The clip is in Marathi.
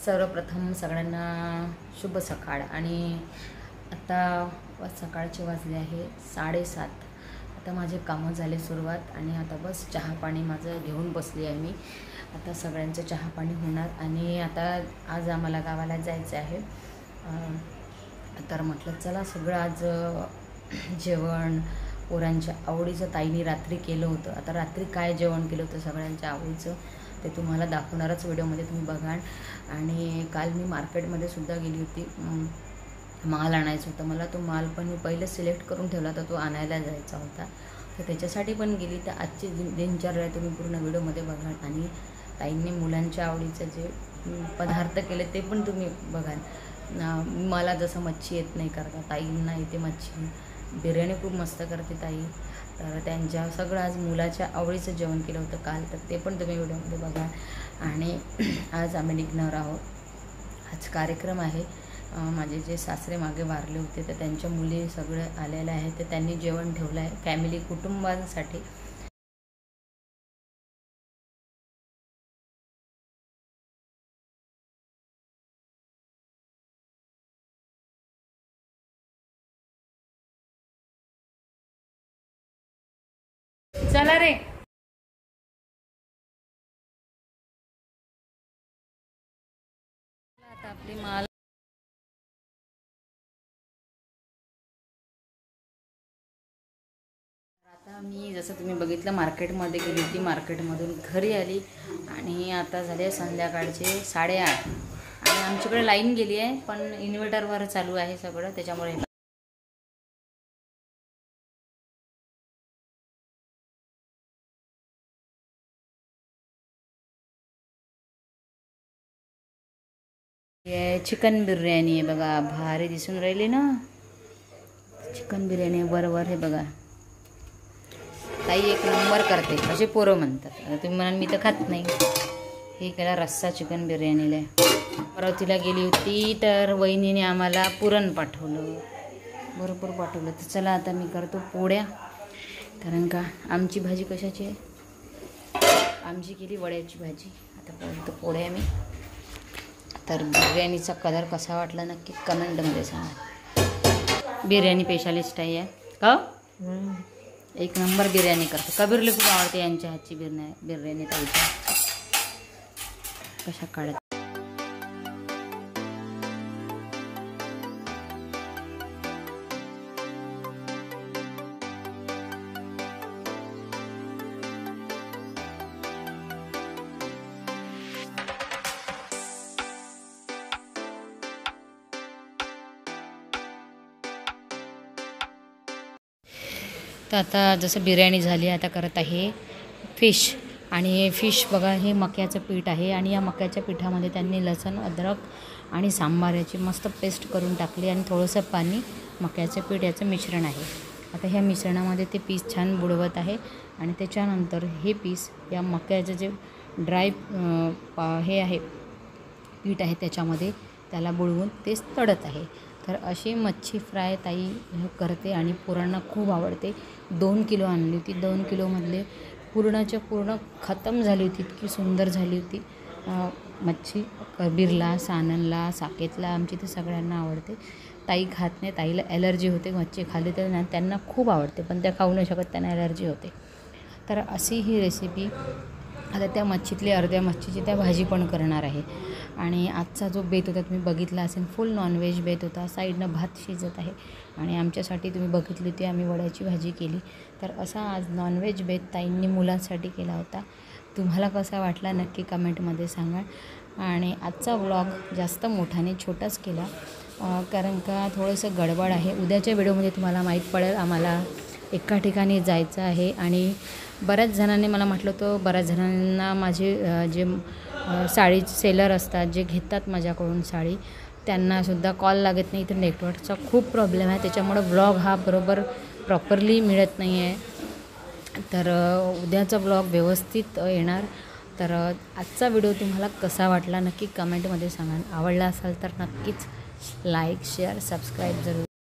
सर्वप्रथम सगळ्यांना शुभ सकाळ। आणि आता सकाळचे वाजले आहे 7:30। आता माझे कामं झाले सुरुवात आणि आता बस चहा पाणी माझं घेऊन बसली आहे मी। आता सगळ्यांचं चहा पाणी होणार आणि आता आज आम्हाला गावाला जायचं आहे। तर म्हटलं चला सगळं आज जेवण पोरांच्या आवडीचं ताईने रात्री केलं होतं। आता रात्री काय जेवण केलं होतं सगळ्यांच्या आवडीचं ते तुम्हाला दाखवणारच व्हिडिओमध्ये तुम्ही बघा। आणि काल मी मार्केटमध्ये सुद्धा गेली होती, माल आणायचा होता मला। तो माल पण मी पहिले सिलेक्ट करून ठेवला होता, तो आणायला जायचा होता, तर त्याच्यासाठी पण गेली। तर आजची दिनचर्या तुम्ही पूर्ण व्हिडिओमध्ये बघा आणि ताईंनी मुलांच्या आवडीचे जे पदार्थ केले ते पण तुम्ही बघा। मला जसं मच्छी येत नाही करता, ताईंना येते मच्छी, बिर्याणी खूप मस्त करते ताई। तर त्यांच्या सगळं आज मुलाच्या आवडीचं जेवण केलं होतं काल, तर ते पण तुम्ही व्हिडिओमध्ये बघा। आणि आज आम्ही निघणार आहोत, आज कार्यक्रम आहे। माझे जे सासरे मागे वारले होते तर त्यांच्या मुली सगळे आलेल्या आहेत, तर त्यांनी जेवण ठेवलं आहे फॅमिली कुटुंबांसाठी। चला रे, आता आपली माल आता मी जसं तुम्ही बघितलं मार्केटमध्ये गेली होती, मार्केटमधून घरी आली आणि आता झाले संध्याकाळचे 8:30 आणि आमच्याकडे लाईन गेली आहे, पण इन्व्हर्टरवर चालू आहे सगळं, त्याच्यामुळे चिकन बिर्याणी आहे बघा, भारी दिसून राहिली ना चिकन बिर्याणी बरोबर हे बघा। ताई एक नंबर करते असे पोरं म्हणतात। तुम्ही म्हणाल मी तर खात नाही। हे केला रस्सा चिकन बिर्याणीला। अमरावतीला गेली होती तर वहिनीने आम्हाला पुरण पाठवलं, भरपूर पाठवलं। तर चला आता मी करतो पोळ्या, कारण का आमची भाजी कशाची आहे, आमची केली वड्याची भाजी। आता करतो पोळ्या मी। तर बिर्याणीचा कलर कसा वाटला नक्की कमेंटमध्ये सांगा। बिर्याणी स्पेशालिस्ट आहे का, एक नंबर बिर्याणी करतो। कबीरला खूप आवडते यांच्या हातची बिर्याणी ताईची। कशा काढत तर आता जसं बिर्याणी झाली, आता करत आहे फिश। आणि फिश बघा, हे मक्याचं पीठ आहे आणि या मक्याच्या पिठामध्ये त्यांनी लसूण अद्रक आणि सांबार याची मस्त पेस्ट करून टाकली आणि थोडंसं पाणी, मक्याचं पीठ याचं मिश्रण आहे। आता ह्या मिश्रणामध्ये ते पीस छान बुडवत आहे आणि त्याच्यानंतर हे पीस या मक्याचं जे ड्राय हे आहे पीठ आहे त्याच्यामध्ये त्याला बुडवून तेच तळत आहे। तर अशी मच्छी फ्राय ताई करते आणि पोरांना खूप आवडते। 2 किलो आणली होती, 2 किलोमधले पूर्णच्या पूर्ण खतम झाली होती, इतकी सुंदर झाली होती मच्छी। कबीरला, साननला, साकेतला, आमची तर सगळ्यांना आवडते। ताई खात नाही, ताईला ॲलर्जी होते, मच्छी खाल्ली तर त्यांना खूप आवडते पण त्या खाऊ नाही शकत, त्यांना ॲलर्जी होते। तर अशी ही रेसिपी आता त्या मच्छीतली अर्ध्या मच्छीची त्या भाजी पण करणार आहे। आणि आजचा जो बेत होता तुम्ही बघितला असेल, फुल नॉनव्हेज बेत होता। साईडनं भात शिजत आहे आणि आमच्यासाठी तुम्ही बघितली होती आम्ही वड्याची भाजी केली। तर असा आज नॉनव्हेज बेत ताईंनी मुलांसाठी केला होता। तुम्हाला कसा वाटला नक्की कमेंटमध्ये सांगा। आणि आजचा व्लॉग जास्त मोठाने छोटाच केला, कारण का थोडंसं गडबड आहे। उद्याच्या व्हिडिओमध्ये तुम्हाला माहीत पडेल आम्हाला एका ठिकाणी जायचं आहे। आणि बऱ्याच जणांनी मला म्हटलं होतं, बऱ्याच जणांना माझे जे साडी सेलर असतात, जे घेतात माझ्याकडून साडी, त्यांनासुद्धा कॉल लागत नाही, तर नेटवर्कचा खूप प्रॉब्लेम आहे, त्याच्यामुळं ब्लॉग हा बरोबर प्रॉपरली मिळत नाही आहे। तर उद्याचा ब्लॉग व्यवस्थित येणार। तर आजचा व्हिडिओ तुम्हाला कसा वाटला नक्की कमेंटमध्ये सांगा। आवडला असाल तर नक्कीच लाईक, शेअर, सबस्क्राईब जरूर